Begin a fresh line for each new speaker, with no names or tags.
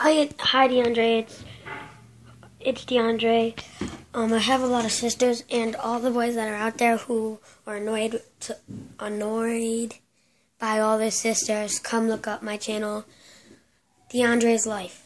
Hi, DeAndre. It's DeAndre. I have a lot of sisters, and all the boys that are out there who are annoyed by all their sisters, come look up my channel, DeAndre's Life.